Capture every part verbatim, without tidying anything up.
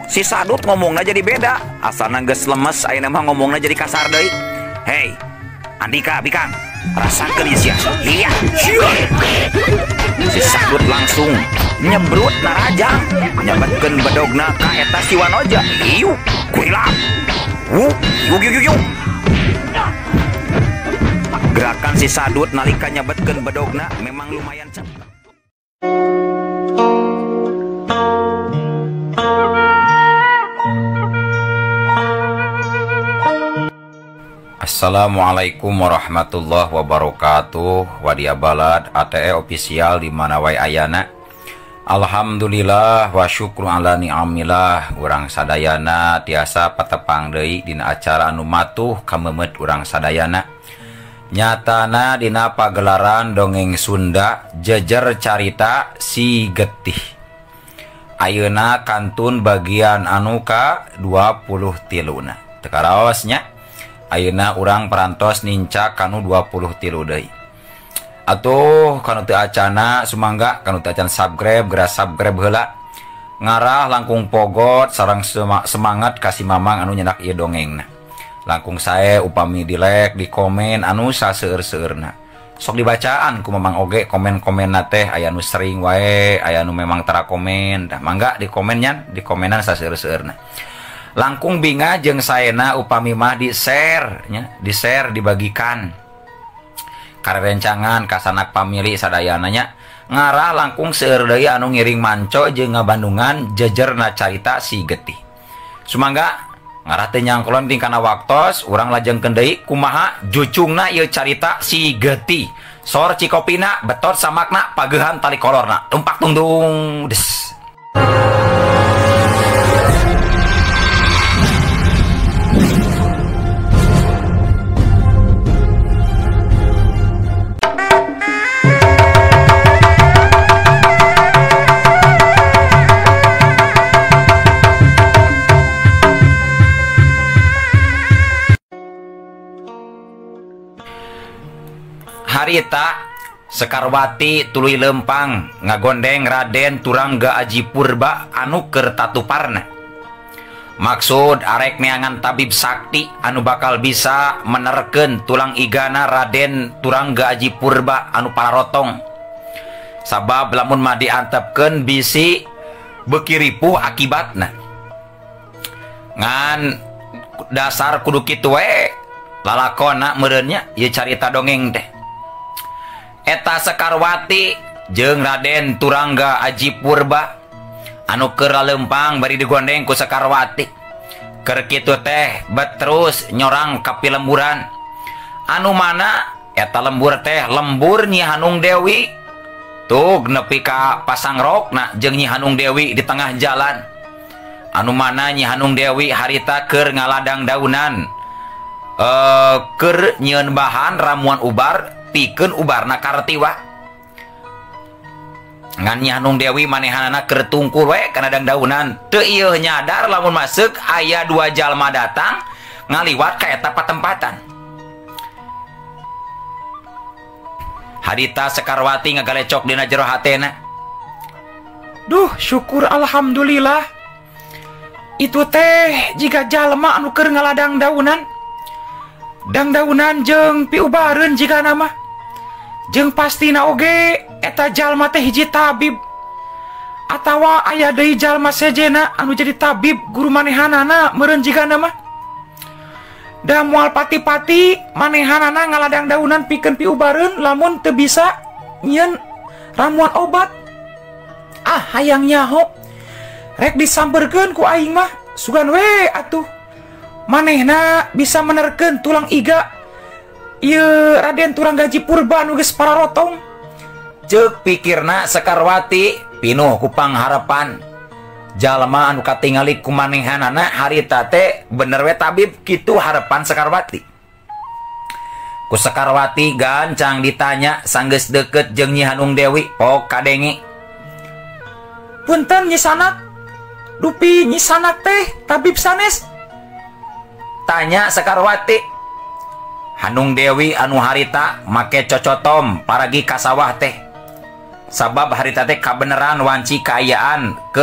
si Sadut ngomongnya jadi beda. Asalna geus lemes, ayeuna mah ngomongnya jadi kasar deui. Hei, Andika, Bikang, rasakeun ieu sia. Iya. Si Sadut langsung nyebrut narajang, nyabetkeun bedogna ka eta si Wanoja. Iu, kuilang. Wuh, yuk yuk yuk yuk. Gerakan si Sadut nalika nyabetkeun bedogna memang lumayan cepat. Assalamualaikum warahmatullahi wabarakatuh. Wadia balad A T E official di mana wae ayana. Alhamdulillah wa syukru ala ni'amillah. Urang sadayana tiasa patepang deui dina acara anu matuh kamemet urang sadayana. Nyatana dina pagelaran dongeng Sunda jejer carita Si Getih. Ayeuna kantun bagian anu ka dua puluh tilu na. Teu karaosnya. Ayeuna urang perantos ninca kanu dua puluh tilu deui. Atuh kanu teu acana sumangga kanu teu acan subscribe geura subscribe heula. Ngarah langkung pogot sareng semangat kasih mamang anu nyendak ieu dongengna. Langkung sae upami di like, di komen anu saseueur-seueurna. Sok dibacaan ku mamang oge komen-komenna teh aya anu sering wae, aya anu memang tara komen. Dah mangga di komennya, di komenan saseueur-seueurna. Langkung binga jeung saena upami mah di share nya, di share dibagikan karerencangan ka sanak pamili sadayana nya. Ngarah langkung seueur deui anu ngiring manco jeung ngabandungan jejerna carita Si Getih. Sumangga ngarah teh nyangkulon tingkana waktos urang lajengkeun deui kumaha jucungna ieu carita Si Getih. Sor cikopina betot samakna pageuhan tali kolorna. Tumpak tungdung des. Harita Sekarwati tuluy lempang ngagondeng Raden Turangga Aji Purba anu keur tatuparna. Maksud arek neangan tabib sakti anu bakal bisa menerkeun tulang igana Raden Turangga Aji Purba anu pararotong. Sabab lamun mah diantepkeun bisi beuki ripuh akibatna. Ngan dasar kudu kitu we lalakonna meureunnya ieu carita dongeng teh. Eta Sekarwati jeung Raden Turangga Aji Purba anu keur lempang bari digondeng ku Sekarwati. Keur kitu teh bet terus nyorang ka pilemburan. Anu mana eta lembur teh lembur Nyi Hanung Dewi. Tug nepi ka pasangrokna jeung Nyi Hanung Dewi di tengah jalan. Anu mana Nyi Hanung Dewi harita keur ngaladang daunan. Eh keur nyieun bahan ramuan ubar pikeun ubarna karetiwa. Ngan Nyi Hanung Dewi manehanana keur tungkur we kana dangdaunan. Teu ieu nyadar lamun masuk aya dua jalma datang ngaliwat ka eta patempatan. Harita Sekarwati ngagalecok dina jero hatena. Duh, syukur alhamdulillah. Itu teh jika jalma anu keur ngaladang daunan. Dangdaunan jeung piubareun jika nama. Jeung pastina oge eta jalma teh hiji tabib atawa aya deui jalma sejena anu jadi tabib guru manehanana meureun jigana mah. Da moal pati-pati manehanana ngaladang daunan pikeun piubareun lamun teu bisa nyieun ramuan obat. Ah hayang nyaho rek disamperkeun ku aing mah sugan we atuh manehna bisa menerkeun tulang iga ieu Raden Turangga Aji Purba anu geus pararotong. Ceuk pikirna Sekarwati pinuh ku pangharapan jalma anu katingali ku manehanana harita teh bener we tabib kitu harepan Sekarwati. Ku Sekarwati gancang ditanya sanggeus deukeut jeung Nyi Hanung Dewi pok kadenge. Punten Nyi Sanak, dupi Nyi Sanak teh tabib sanes? Tanya Sekarwati. Hanung Dewi anu harita make cocotom paragi ka sawah teh. Sabab harita teh kabeneran wanci kaayaan keur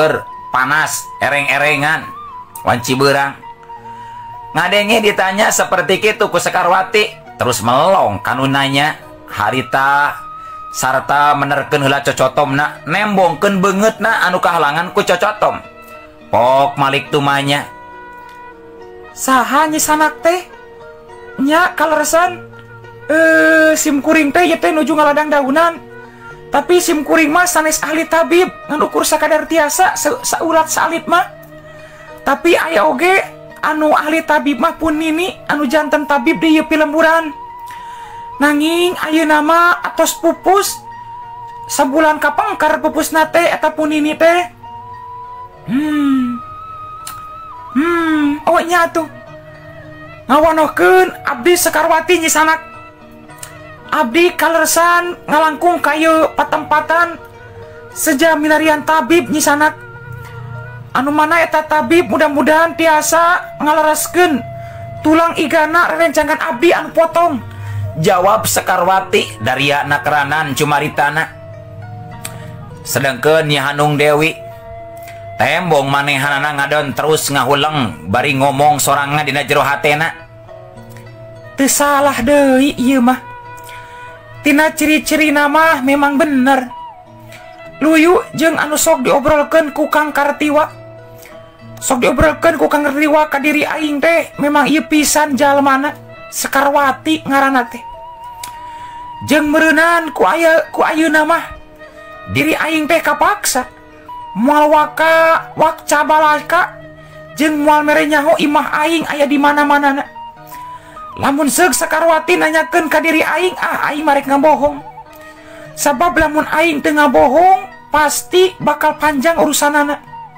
panas ereng-erengan wanci berang. Ngadenge ditanya seperti itu ku Sekarwati, terus melong kanunanya harita sarta menerken heula cocotomna, nembongkeun beungeutna anu kahalangan ku cocotom. Pok malik tumanya, saha nyi sanak teh nya kaleresan eh sim kuring teh ye teh nuju ngaladang daunan, tapi sim kuring mah sanes ahli tabib ngan ukur sakadar tiasa saulat salit mah. Tapi aya oge anu ahli tabib mah pun nini anu janten tabib di ieu pilemburan. Nanging ayeuna mah atos pupus sabulan kapangkar pupusna teh eta pun nini teh. Hmm. Hmm, oh nya tuh. Ngawanohkeun abdi Sekarwati nyi sanak. Abdi kaleresan ngalangkung kayu patempatan seja milarian tabib nyi sanak. Anu mana eta tabib mudah-mudahan tiasa ngaleraskeun tulang igana rerencangan abdi anu potong. Jawab Sekarwati dari nakeranan cumaritana. Sedangkeun Nyi Hanung Dewi tembong manehanana ngadon terus ngahuleng bari ngomong sorangan dina jero hatena. Teu salah deui ieu mah. Tina ciri-ciri nama memang bener. Luyu jeung anu sok diobrolkeun ku Kang Kartiwa. Sok diobrolkeun ku Kang Kartiwa ka diri aing teh memang ieu pisan jalmana Sekarwati ngaranna teh. Jeung meureunan ku aya ku ayeuna mah diri aing teh kapaksa moal waka wak cabalaka jeung moal mere nyaho imah aing aya di mana-manana. Lamun seug Sekarwati nanyakeun ka diri aing, ah aing marek ngabohong. Sabab lamun aing teu ngabohong pasti bakal panjang urusanana.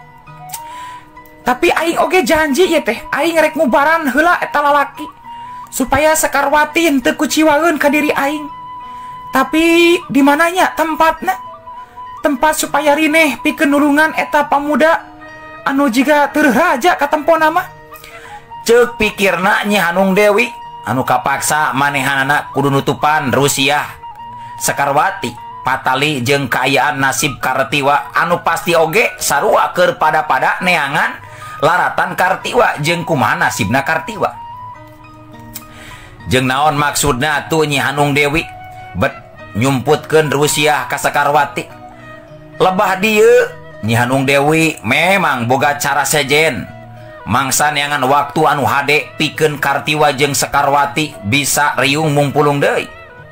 Tapi aing oge janji ya teh aing rek ngubaran heula eta lalaki supaya Sekarwati henteu kuciwaeun ka diri aing. Tapi di mananya tempatna? Tempat supaya rineh pikeun nulungan eta pamuda anu jiga teu raja katempona mah. Ceuk pikirna Nyi Hanung Dewi anu kapaksa manehanana kudu nutupan Rusiah Sekarwati patali jeung kaayaan nasib Kartiwa anu pasti oge sarua keur pada-pada neangan laratan Kartiwa jeung kumaha nasibna Kartiwa. Jeung naon maksudna tuh Nyi Hanung Dewi bet nyumputkeun Rusiah ka Sekarwati. Lebah dieu Nyi Hanung Dewi memang boga cara sejen mangsa neangan waktu anu hade pikeun Kartiwa jeung Sekarwati bisa riung mumpulung deui.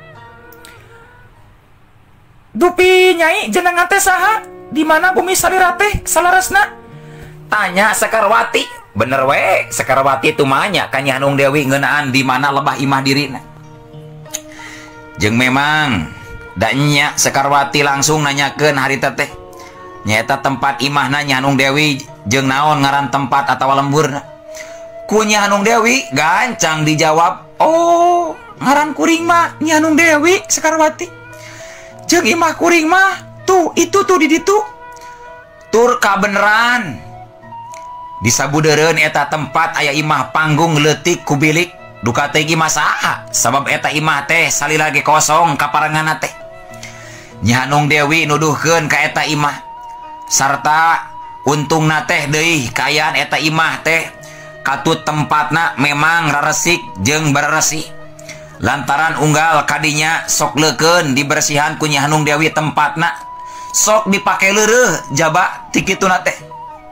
Dupi Nyai jenengan teh saha? Di mana bumi salira teh salaresna? Tanya Sekarwati. Bener we Sekarwati itu manya ka Nyi Hanung Dewi ngeunaan di mana lebah imah dirina. Jeung memang da nya Sekarwati langsung nanyakeun harita teh nyaeta tempat imahna Nyi Hanung Dewi jeung naon ngaran tempat atawa lemburna. Ku Nyi Hanung Dewi gancang dijawab, oh ngaran kuring mah Nyi Hanung Dewi Sekarwati. Jeung imah kuring mah tuh itu tuh di ditu. Tur kabeneran di sabudeureun eta tempat aya imah panggung leutik ku bilik. Duka teh imah saha sabab eta imah teh salila ge kosong kaparanganna teh. Nyi Hanung Dewi nuduhkeun ka eta imah sarta untungna teh deui kaayaan eta imah teh katut tempatna memang raresik jeung bareresi. Lantaran unggal kadinya sok leukeun dibersihan ku Nyi Hanung Dewi tempatna sok dipake leureuh jaba ti kituna teh.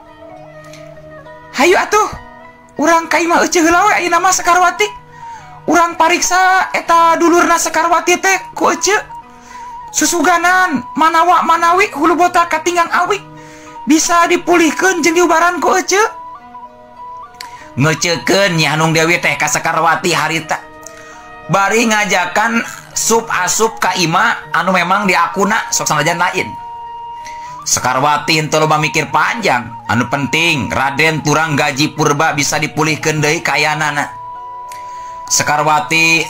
Hayu atuh urang ka imah euceuk heula we ayeuna mah Sekarwati. Urang pariksa eta dulurna Sekarwati teh ku euceuk. Susuganan manawa manawi hulu botak katinggang awi bisa dipulihkeun jeung diubaran ku euceuk. Ngeuceukkeun Nyi Hanung Dewi teh ka Sekarwati harita bari ngajakan sup asup ka imah anu memang diakuna sok sanajan lain. Sekarwati henteu loba mikir panjang, anu penting Raden Turang Gaji Purba bisa dipulihkeun deui kayanana. Sekarwati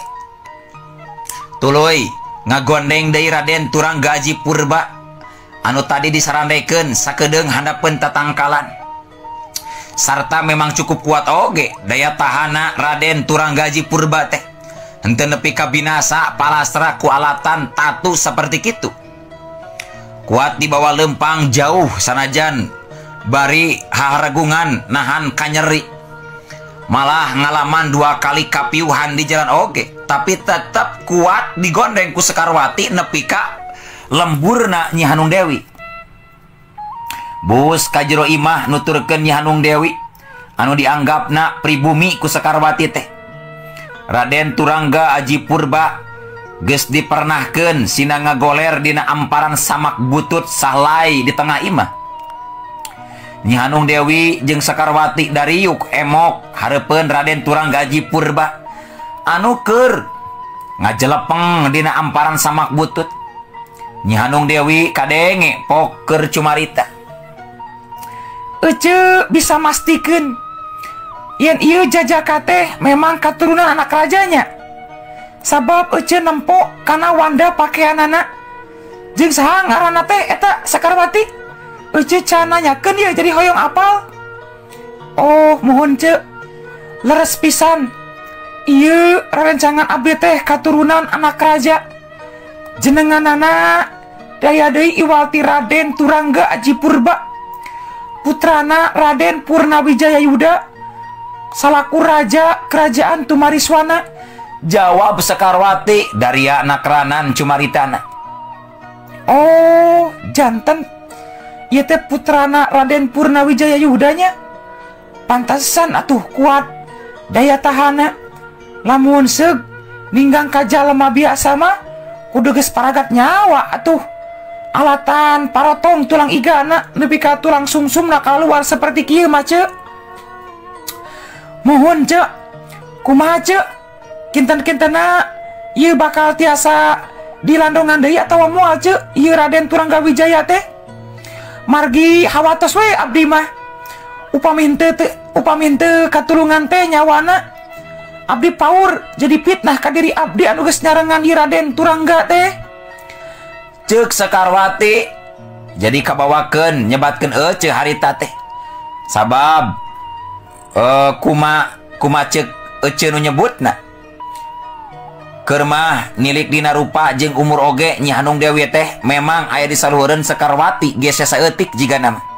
tuluy ngagondeng deui Raden Turang Gaji Purba anu tadi disarandekeun sakedeung handapeun tatangkalan. Sarta memang cukup kuat oge daya tahana Raden Turang Gaji Purba teh. Henteu nepi ka binasa palastra ku alatan tatu saperti kitu. Kuat dibawa lempang jauh sanajan bari haharagungan nahan kanyeri, malah ngalaman dua kali kapiuhan di jalan oge, tapi tetap kuat digondeng ku Sekarwati nepi ka lemburna Nyi Hanung Dewi. Bus kajero imah nuturkeun Nyi Hanung Dewi anu dianggapna pribumi ku Sekarwati teh. Raden Turangga Aji Purba geus dipernahkeun sina ngagoler dina amparan samak butut sahlai di tengah imah. Nyi Hanung Dewi jeung Sekarwati dariuk emok hareupeun Raden Turangga Aji Purba anu keur ngajelepeng dina amparan samak butut. Nyi Hanung Dewi kadenge pok keur cumarita. Ece bisa mastikeun yen ieu Jajaka teh memang katurunan anak rajanya. Sabab ece nempo kana wanda pakaianana jeung saha ngaranna teh eta Sekarwati. Ece can nanyakeun ieu jadi hoyong apal. Oh mohon ce, leres pisan. Ieu rerencangan abdi teh katurunan anak raja. Jenenganana daya deui iwalti Raden Turangga Aji Purba, putrana Raden Purnawijaya Yuda salaku raja kerajaan Tumariswana. Jawab Sekarwati dari nakranan cumaritana. Oh janten ieu teh putrana Raden Purnawijaya Yudanya. Pantasan atuh kuat daya tahana. Lamun seug ninggang ka jalema biasa mah kudu geus paragat nyawa atuh. Alatan parotong tulang igana nepi ka tulang sumsumna kaluar seperti kieu mah ce. Mohon ce, kumaha ce? Kinten-kintena ieu bakal tiasa dilandongan deui atawa moal ce ieu Raden Turangga Wijaya teh. Margi hawatos we abdi mah. Upami henteu teu upami henteu katulungan teh nyawana, abdi paur jadi fitnah ka diri abdi anu geus nyarengan ieu Raden Turangga teh. Ceuk Sekarwati jadi kabawakeun nyebatkeun ece harita teh. Sabab uh, kuma kuma ceuk ece nu nyebutna keur mah nilik dina rupa jeung umur oge Nyi Hanung Dewi teh memang aya di salueureun Sekarwati geus saeutik jigana mah.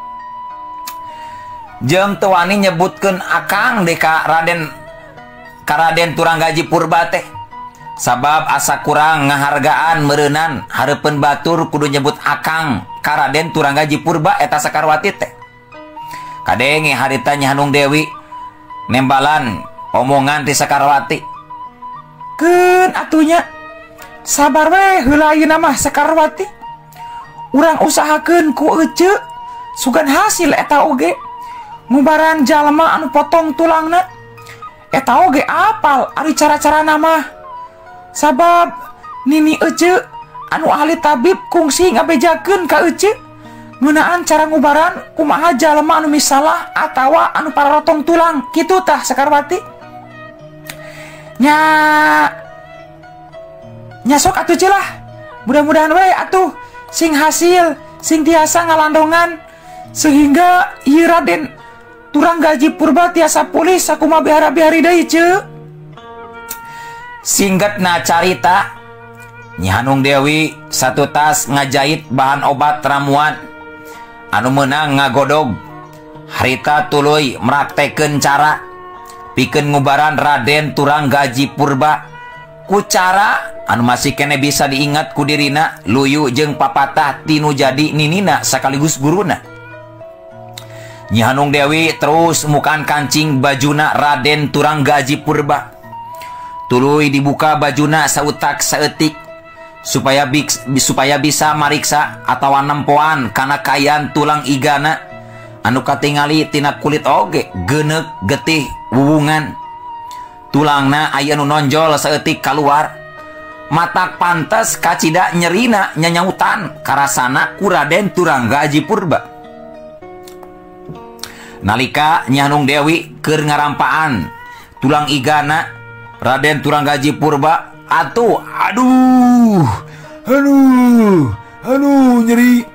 Jeung teu wani nyebutkeun akang deui ka Raden ka Raden Turangga Aji Purba teh. Sabab asa kurang ngahargaan meureunnan hareupeun batur kudu nyebut akang ka Raden Turangga Aji Purba eta Sekarwati teh. Kadenge harita Nyi Hanung Dewi nembalan omongan ti Sekarwati. Keun atunya sabar we heula ayeuna mah Sekarwati. Urang usahakeun ku ece sugan hasil eta oge. Ngubaran jalma anu potong tulangna eta oge apal ari cara-carana mah. Sabab nini ece anu ahli tabib kungsi ngabejakeun ka ece ngeunaan cara ngubaran kumaha jalma anu misalah atawa anu pararotong tulang kitu tah Sekarwati. Nya nya sok atuh celah. Mudah-mudahan we atuh sing hasil sing tiasa ngalandongan sehingga ieu Raden Turangga Aji Purba tiasa pulih sakumaha bihara-bihari deui ce. Singgetna carita, Nyi Hanung Dewi satu tas ngajait bahan obat ramuan anu meunang ngagodog. Harita tuluy meraktekeun cara pikeun ngubaran Raden Turangga Aji Purba ku cara anu masih kene bisa diingat ku dirina luyu jeung papatah tinu jadi ninina sakaligus guruna. Nyi Hanung Dewi terus mukaan kancing bajuna Raden Turangga Aji Purba. Tuluy dibuka bajuna sautak saeutik supaya biks, supaya bisa mariksa atawa nempoan kana kayan tulang igana anu katingali tina kulit oge geuneuk getih wuwungan. Tulangna aya nu nonjol saeutik kaluar. Matak pantes kacida nyerina nyanyautan karasana ku Raden Turangga Aji Purba. Nalika Nyi Hanung Dewi keur ngarampaan tulang igana Raden Turangga Aji Purba, atuh aduh aduh aduh nyeri.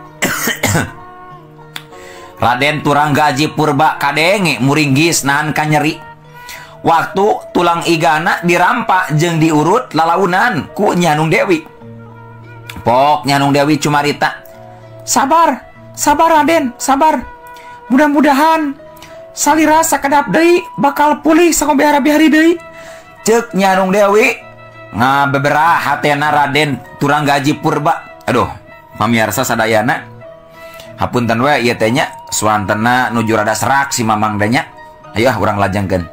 Raden Turangga Aji Purba kadenge muringgis nahan ka nyeri. Waktu tulang igana dirampak jeung diurut lalaunan ku Nyi Hanung Dewi. Pok Nyi Hanung Dewi cumarita, sabar sabar Raden sabar. Mudah-mudahan salira sakedap deui bakal pulih sakobehara bihari deui. Ceuk Nyi Anung Dewi ngabeberah hatena Raden Turanggaji Purba. Aduh, pamiarsa sadayana hapunten we ieu teh nya suantena nuju rada serak si Mamang teh nya. Ayo urang lajengkeun.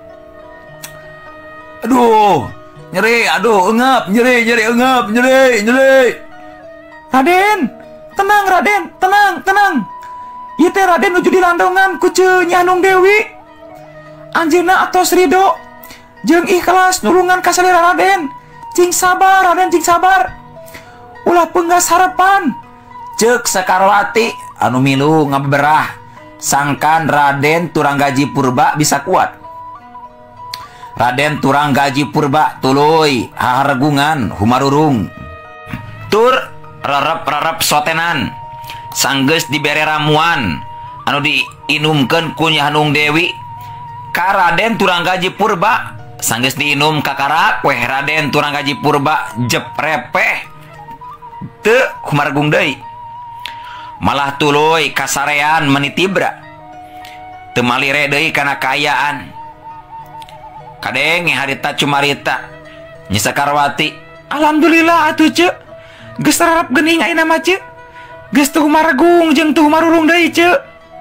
Aduh, nyeri, aduh, engap, nyeri, nyeri, engap, nyeri, nyeri. Raden, tenang Raden, tenang, tenang. Ieu teh Raden nuju dilandongan ku Ceu Nyi Anung Dewi. Anjeunna atos ridho jeung ikhlas nulungan ka salira Raden. Cing sabar Raden, cing sabar. Ulah peunggas harapan. Ceuk Sekarwati anu milu ngabeberah sangkan Raden Turanggaji Purba bisa kuat. Raden Turanggaji Purba tuluy hahargungan humarurung. Tur rerep-rerep sotenan sanggeus dibere ramuan anu diinumkeun ku Nyi Anung Dewi ka Raden Turanggaji Purba. Sanggeus diinum kakara weh Raden Turanggaji Purba jeprepeh teu humargung deui. Malah tuluy kasarean menitibra teu malire deui kana kaayaan. Kadenge harita cumarita Nyi Sekarwati, alhamdulillah atuh Ceu, geus rarep geuning ayeuna mah Ceu, geus teu humargung jeung teu humarurung deui Ceu.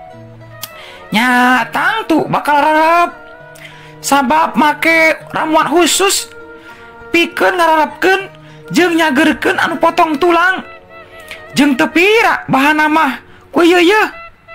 Nya tangtu bakal rarep sabab make ramuan khusus pikeun ngararepkeun jeung nyageurkeun anu potong tulang jeung teu pira bahanna mah ku ieu yeuh.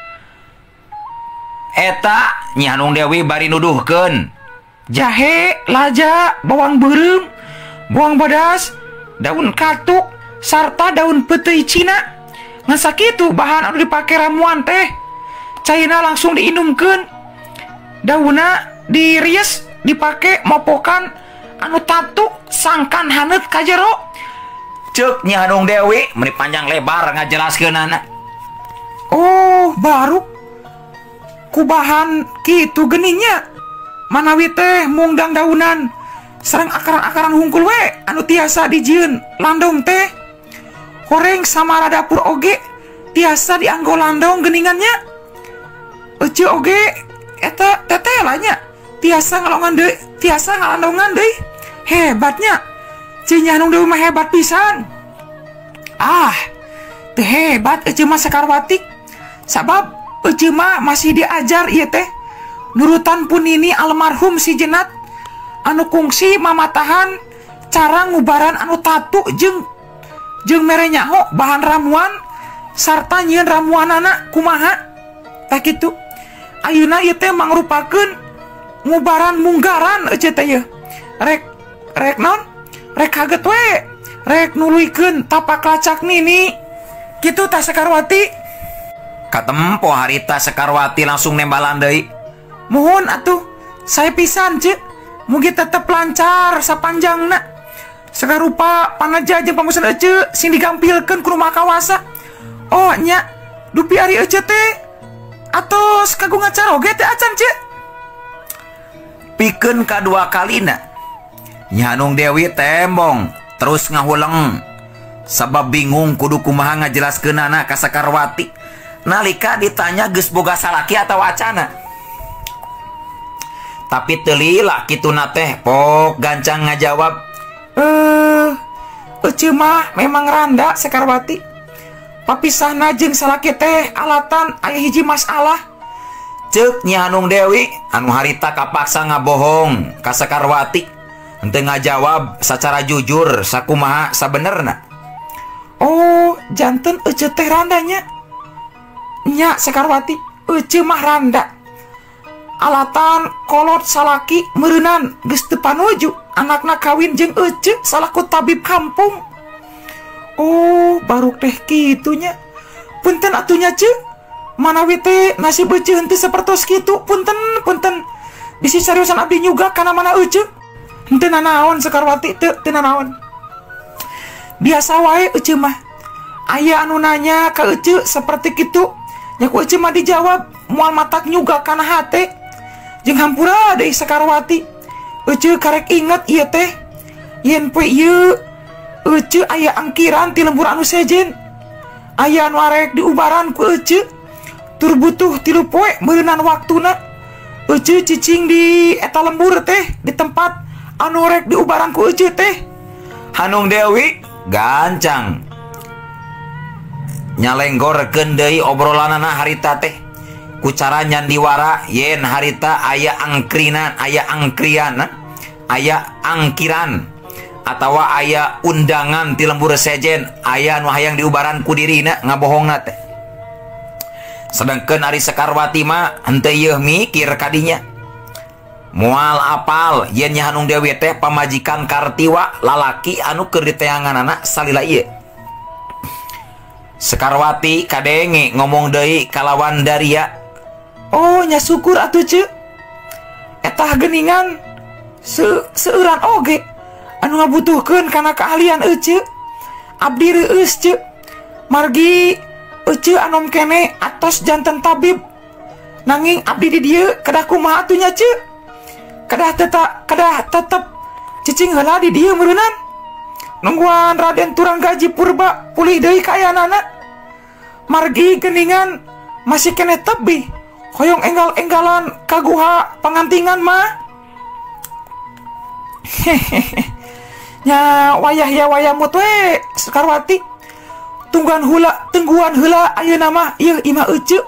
Eta Nyi Anung Dewi bari nuduhkeun jahe, laja, bawang beureum, bawang bodas, daun katuk, sarta daun peuteuy Cina. Ngan sakitu bahan anu dipake ramuan teh caina langsung diinumkeun. Daunna dirias dipake mopokan anu tatu sangkan haneut ka jero. Ceuk Nyi Anung Dewi meuni panjang lebar ngajelaskeunana. Oh, baru kubahan kitu geningnya. Manawi teh mungdang daunan sareng akaran-akaran hungkul we anu tiasa dijieun landong teh. Horeng samara dapur oge tiasa dianggo landong geningannya. Ece oge eta tetelanya tiasa ngalongan deui, tiasa ngalandongan deui. Hebatnya Ceu Nyi Anung Dewi mah hebat pisan. Ah, teu hebat ece mah Sekarwati. Sabab ece mah masih diajar ieu teh nurutan punini almarhum si Jenat anu kungsi mamatahan cara ngubaran anu tatu jeung jeung mere nyaho bahan ramuan sarta nyieun ramuanana kumaha. Tah kitu ayeuna ieu teh mangrupakeun ngubaran munggaran ece teh yeuh. Rek rek naon? Rek kaget we. Rek nuluykeun tapak lacak nini. Kitu tah Sekarwati. Katempo harita Sekarwati langsung nembalan deui. Mohon atuh saya pisan Ceu, mugi tetep lancar sapanjangna. Sagarupa panaja jeung pamusan ece sing digampilkeun ku rumah kawasa. Oh nya, dupi ari ece teh atos kagungan caroge teh acan Ceu. Pikeun kadua kalina Nyi Anung Dewi tembong terus ngahuleng sabab bingung kudu kumaha ngajelaskeunana ka Sekarwati nalika ditanya geus boga salaki atawa acana. Tapi telila kituna teh pok gancang ngajawab. Eh, ece mah memang randa Sekarwati. Papisahna jeung salaki teh alatan aya hiji masalah. Ceuk Nyi Anung Dewi anu harita kapaksa ngabohong ka Sekarwati henteu ngajawab sacara jujur sakumaha sabenerna. Oh, janten ece teh randanya. Nya Sekarwati, ece mah randa. Alatan kolot salaki meureunan geus teu panuju anakna kawin jeung ece salaku tabib kampung. Oh, baru teh kitunya. Punten atunya Ceu, manawi teh nasib ece henteu sapertos kitu. Punten, punten. Bisi seriusan abdi nyuga kana mana ece. Henteu nanaon Sekarwati, teu teu nanaon. Biasa wae ece mah. Aya anu nanya ka ece saperti kitu, nya ku ece mah dijawab moal matak nyuga kana hate. Jeung hampura deui Sekarwati, ece karek inget ieu teh yen poe ieu ece aya angkiran ti lembur anu sejen. Aya anu arek diubaran ku ece tur butuh tilu poe meureunnan waktuna Ece cicing di eta lembur teh di tempat anu rek diubaran ku Ece teh. Hanung Dewi gancang nyalenggorkeun deui obrolanana harita teh ku cara nyandiwara yen harita aya angkrinan aya angkrian aya angkiran atawa aya undangan ti lembur sejen aya nu hayang diubaran ku dirina ngabohongna teh. Sedangkan Ari Sekarwati mah henteu ieu mikir kadinya moal apal yen nya Hanung Dewi teh pamajikan Kartiwa lalaki anu keur diteanganana salila ieu. Sekarwati kadenge ngomong deui kalawan Daria, "Oh nya syukur atuh ceuk. Etah geuningan se seueuran oge anu ngabutuhkeun kana keahlian Ece. Abdi reueus ceuk. Margi Ece anom kene atos janten tabib. Nanging abdi di dieu kedah kumaha atuh nya ceuk. Kedah tetap kedah tetep cicing heula di dieu meureunnan. Nungguan Raden Turanggaji Purba pulih deui kaayanaana. Margi geuningan masih kene tebih hoyong enggal-enggalan kaguha pangantingan mah." Hehehe. Nya wayah ya wayah mut we Sekarwati. Tungguan hula tungguan heula ayeuna mah ieu imah Ece.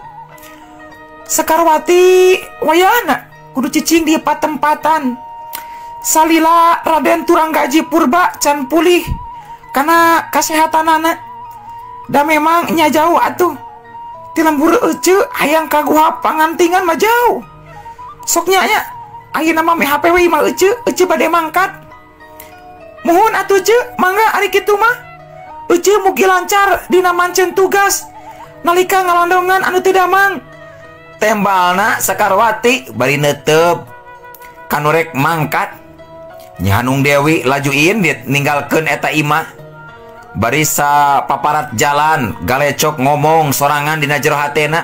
Sekarwati wayahna kudu cicing di patempatan. Salila Raden Turanggaji Purba can pulih karena kasehatanana. Da memang nya jauh atuh. Ti lembur Ece hayang kaguha pangantingan mah jauh. Sok nya nya ayeuna mah meh H P W mah Ece, Ece bade mangkat. Muhun atuh Ece, mangga ari kitu mah. Ece mugi lancar dina manceun tugas nalika ngalandongan anu teu damang. Tembalna Sekarwati bari neuteup kanu rek mangkat. Nya Hanung Dewi lajuin dit ninggalkeun eta imah. Bari sa paparat jalan galecok ngomong sorangan dina jero hatena,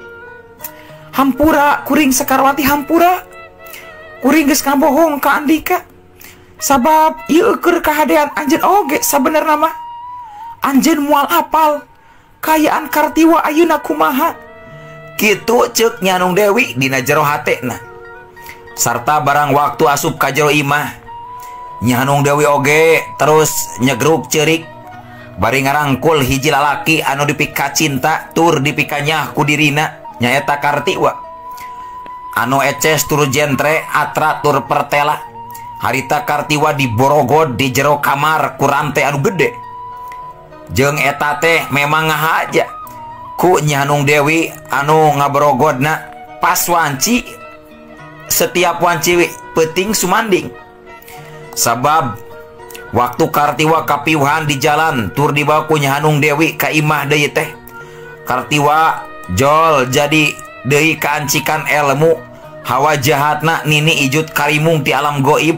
"Hampura kuring Sekarwati hampura. Kuring geus ngabohong ka Andika. Sabab ieu keur kahadean anjeun oge sabenerna mah. Anjeun moal apal kaayaan Kartiwa ayeuna kumaha." Kitu ceuk nya Hanung Dewi dina jero hatena. Sarta barang waktu asup ka jero imah, nya Hanung Dewi oge terus nyegruk ceurik bari ngarangkul hiji lalaki anu dipika cinta tur dipika nyah ku dirina nyaeta Kartiwa. Anu eces tur jentre atra tur pertela. Harita Kartiwa diborogod di jero kamar ku rante anu gede. Jeung eta teh memang ngahaja ku nya Hanung Dewi anu ngaborogodna pas wanci. Setiap wanci peuting sumanding. Sabab waktu Kartiwa kapiuhan di jalan tur dibawa ku nya Hanung Dewi ka imah deui teh, Kartiwa jol jadi deui kaancikan ilmu hawa jahatna nini ijut karimung ti alam goib.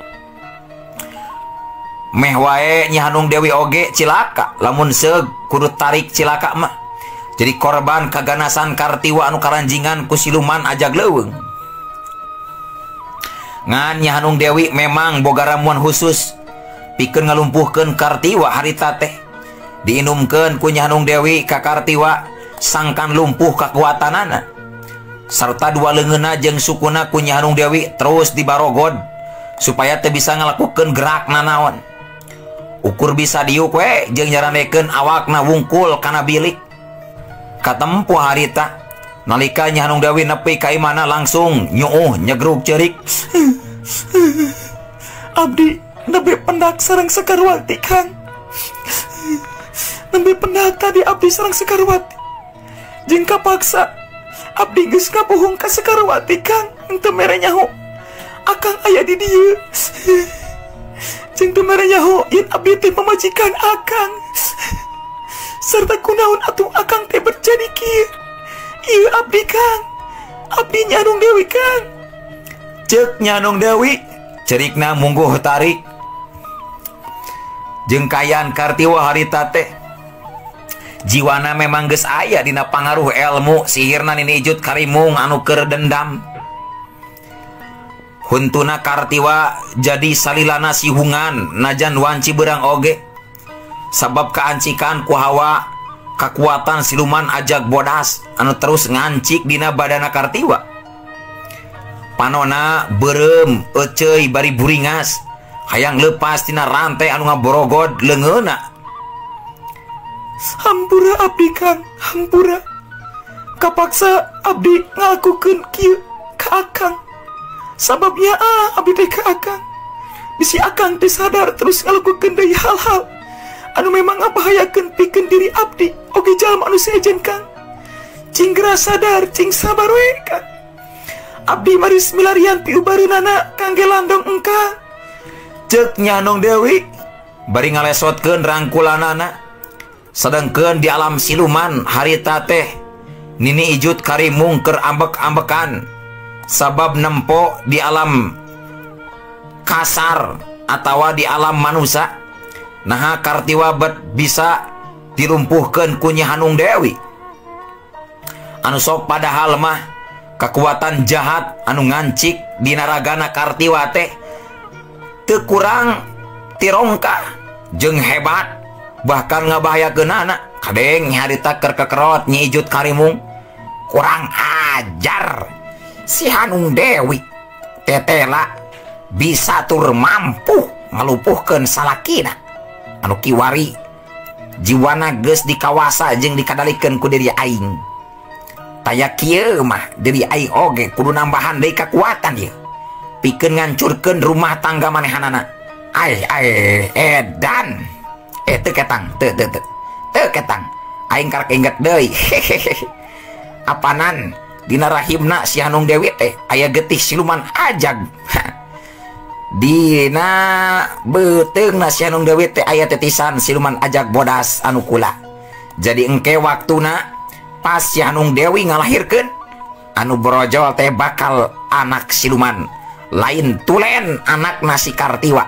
Meh wae nya Hanung Dewi oge cilaka lamun seug kudu tarik cilaka mah. Jadi korban kaganasan Kartiwa anu karanjingan ku siluman ajag leuweung. Ngan nya Hanung Dewi memang boga ramuan khusus pikeun ngalumpuhkeun Kartiwa harita teh. Diinumkeun ku nya Hanung Dewi ka Kartiwa sangkan lumpuh kakuatanana. Sarta dua leungeunna jeung sukuna ku nya Hanung Dewi terus dibarogod supaya teu bisa ngalakukeun gerak nanaon. Ukur bisa diuk we jeung nyaranekeun awakna wungkul kana bilik. Katempuh harita nalika nya Hanung Dewi nepi ka imahna langsung nyuuh nyegruk ceurik, "Abdi nepi pendak sareng Sekarwati Kang. Nepi pendak tadi abdi sareng Sekarwati. Jeung kapaksa abdi geus ngabohong ka Sekarwati Kang. Henteu mere nyaho akang aya di dieu. Jeung teu mere nyaho yen abdi teh pamajikan akang. Sarta kunaon atuh akang teh berjadi kieu. Ieu abdi Kang. Abdi nya Hanung Dewi Kang." Ceuk nya Hanung Dewi cerikna mungguh tarik. Jeung kayaan Kartiwa harita teh jiwana memang geus aya dina pangaruh ilmu sihirna nini ijut karimung anu keur dendam. Huntuna Kartiwa jadi salilana sihungan najan wanci beurang oge. Sabab kaancikan ku hawa kekuatan siluman ajag bodas anu terus ngancik dina badana Kartiwa. Panona berem ecei bari buringas hayang lepas tina rantai anu ngaborogod leungeuna. Hampura abdi Kang, hampura. Kapaksa abdi ngalakukeun kieu ka Akang. Sababnya ah abdi teh ka Akang. Bisi Akang teh sadar terus ngalakukeun deui hal-hal anu memang ngabahayakeun pikeun diri abdi oge jalma anu sejen Kang. Cing geura sadar, cing sabar we Kang. Abdi maris milarian piubareunana kangge landong engkang. Ceuk Nya Nong Dewi bari ngalesotkeun rangkulanana. Sedengkeun di alam siluman harita teh Nini Ijut Karimung keur ambek-ambekan sabab nempo di alam kasar atawa di alam manusia. Nah Kartiwa bet bisa dilumpuhkeun ku Nyi Hanung Dewi. Anu sok padahal mah kekuatan jahat anu ngancik di naragana Kartiwa teh teu kurang tirongka jeung hebat, bahkan ngabahayakeunana. Kadeng harita keur kekerot Nyi Ijut Karimung, kurang ajar si Hanung Dewi tetela bisa tur mampu ngalumpuhkeun salakina anu kiwari jiwana geus dikawasa jeung dikadalikeun ku diri aing. Taya kieu mah diri aing oge kudu nambahan deui kekuatan ieu pikeun ngancurkeun rumah tangga manehanana. Ai ai edan eh teu ketang teu teu teu teu ketang aing karek inget deui. Apanan dina rahimna si Hanung Dewi teh aya getih siluman ajag. Dina beuteungna si Hanung Dewi teh aya tetisan siluman ajag bodas anu kula. Jadi engke waktuna pas si Hanung Dewi ngalahirkeun anu brojol teh bakal anak siluman lain tulen anak nasi Kartiwa.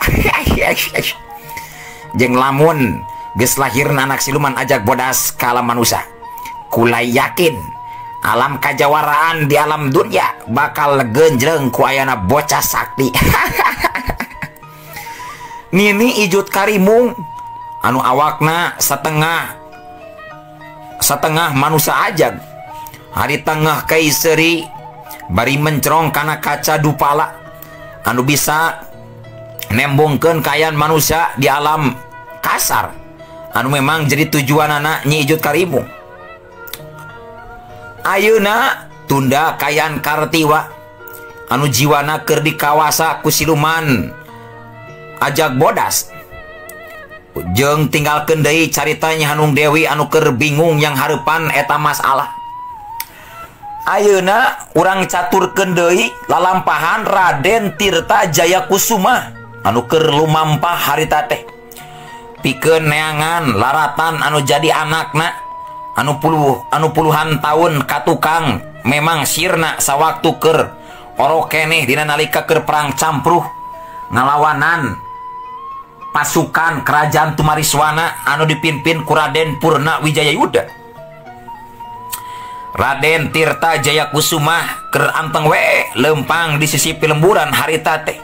Jeung lamun geus lahirna anak siluman ajag bodas ka alam manusia, kula yakin alam kajawaraan di alam dunia bakal genjreng ku ayana bocah sakti. Nini Ijut Karimung anu awakna setengah setengah manusia ajag hari tengah kaiseri bari mencerong kana kaca dupala anu bisa nembongkeun kayan manusia di alam kasar anu memang jadi tujuan anak Nyi Ijut Karimung. Ayeuna tunda kayan Kartiwa anu jiwana keur dikawasa ku siluman ajag bodas jeung tinggalkeun deui carita Nyi Hanung Dewi anu keur bingung yang hareupan eta masalah. Ayeuna urang caturkeun deui lalampahan Raden Tirta Jayakusuma anu keur lumampah harita teh pikeun neangan laratan anu jadi anakna anu puluh anu puluhan tahun katukang memang sirna sawaktu keur orok keneh dina nalika keur perang campruh ngalawanan pasukan kerajaan Tumariswana anu dipimpin ku Raden Purna Wijayayuda. Raden Tirta Jayakusuma keur anteng we lempang di sisi pilemburan harita teh.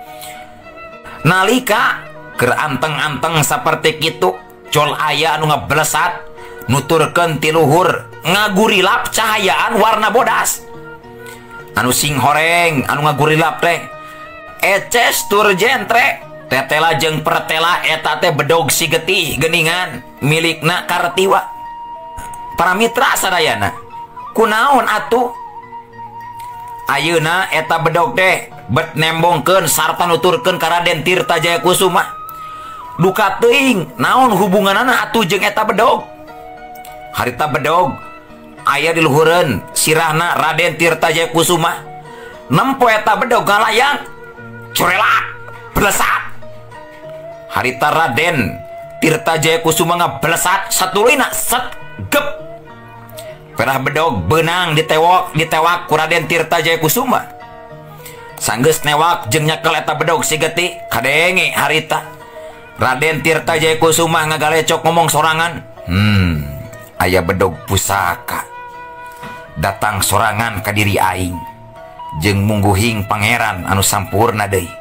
Nalika keur anteng-anteng saperti kitu col aya anu ngablesat nuturkeun ti luhur ngagurilap cahayaan warna bodas. Anu sing horeng anu ngagurilap teh eces tur jentre tetela jeung pertela eta teh bedog si getih geuningan milikna Kartiwa. Para mitra sadayana, kunaon atuh? Ayeuna eta bedog teh bet nembongkeun sarta nuturkeun ka Raden Tirta Jayakusuma. Duka teuing naon hubunganana atuh jeung eta bedog? Harita bedog aya di luhureun sirahna Raden Tirta Jayakusuma. Nempo eta bedog ngalayang curelak blesat. Harita Raden Tirta Jayakusuma ngablesat satulina set gep. Perah bedog beunang ditewak ditewak ku Raden Tirta Jayakusuma. Sanggeus newak jeung nyekel eta bedog si getih kadenge harita Raden Tirta Jayakusuma ngagalecok ngomong sorangan, "Hmm, aya bedog pusaka datang sorangan ka diri aing jeung mungguhing pangeran anu sampurna deui.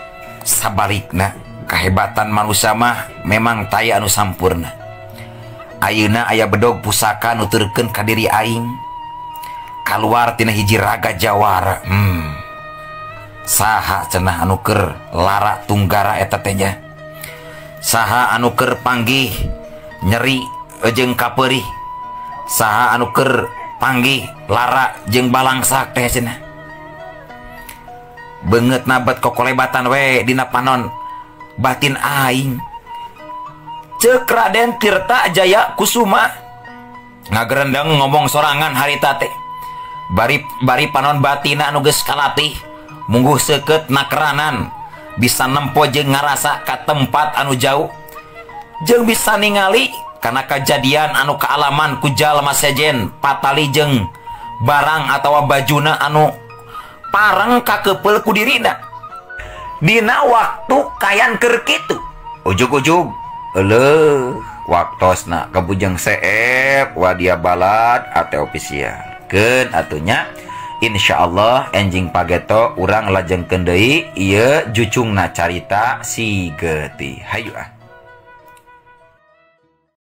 Sabalikna kahebatan manusia mah memang taya anu sampurna. Ayeuna aya bedog pusaka nuturkeun ka diri aing. Kaluar tina hiji raga jawara. Hmm. Saha cenah anu keur lara tunggara eta teh nya? Saha anu keur panggih nyeri jeung kapeurih? Saha anu keur panggih lara jeung balangsak teh cenah? Beungeut nabat kokolebatan we dina panon batin aing. Ceuk Raden Tirta Jaya Kusuma ngagerendeng ngomong sorangan harita teh. Bari bari panon batina anu geus kalatih mungguh seukeut nakeranan bisa nempo jeung ngarasa ka tempat anu jauh jeung bisa ningali kana kajadian anu kaalaman ku jalma sejen patali jeung barang atawa bajuna anu pareng kakeupel ku dirina dina waktu kayan keur kitu. Ujug-ujug Eleuh, waktosna kabujang seep wadia balad ate ofisial. Keun atunya insyaallah enjing pageto urang lajengkeun deui ieu jucungna carita si Getih. Hayu ah.